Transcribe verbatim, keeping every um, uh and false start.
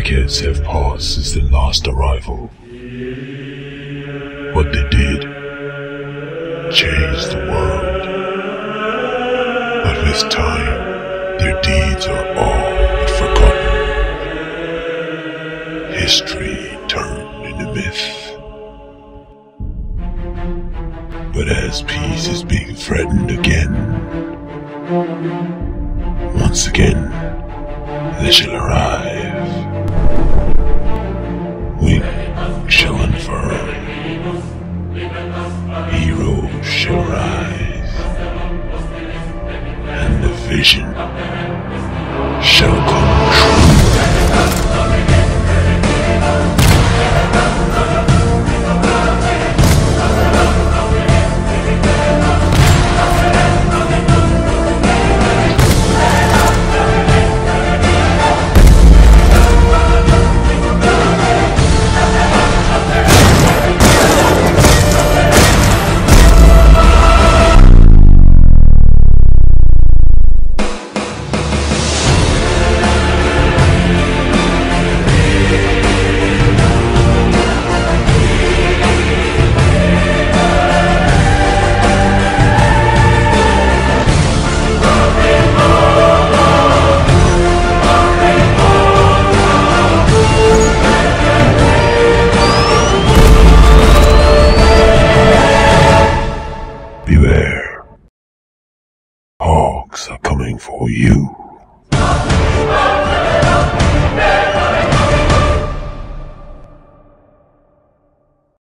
Decades have passed since the last arrival. What they did changed the world. But with time, their deeds are all but forgotten. History turned into myth. But as peace is being threatened again, once again, they shall arrive. Wings shall unfurl, heroes shall rise, and the vision shall come.